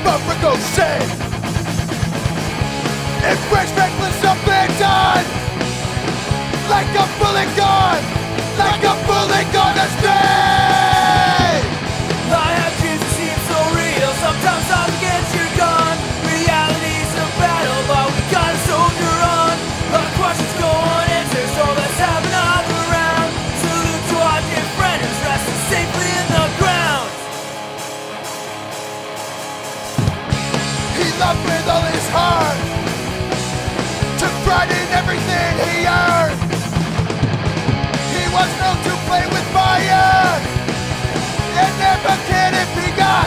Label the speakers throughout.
Speaker 1: but ricochet. It breaks reckless up and done, like a bullet gone, like a bullet gone astray.
Speaker 2: I have dreams that seem so real, sometimes I forget you're gone. Reality's a battle, but we gotta soldier on. Our questions go unanswered, so let's have another round. Salute to our dear friend who's resting safely in the ground.
Speaker 1: He loved with all his heart, took pride in everything he earned. He was known to play with fire, and never can it be got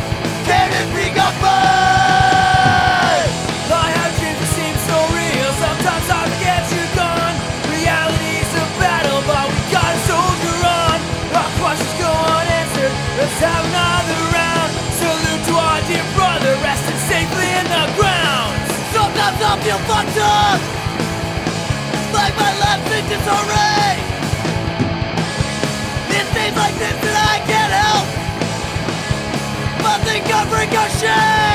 Speaker 1: burned.
Speaker 2: I have dreams that seem so real, sometimes I forget you're gone. Reality's a battle, but we gotta soldier on. Our questions go unanswered, let's have another round. Salute to our dear brother, resting safely in the ground.
Speaker 3: Sometimes I feel fucked up, like my life's in disarray. It seems like this and I can't help but think of ricochet.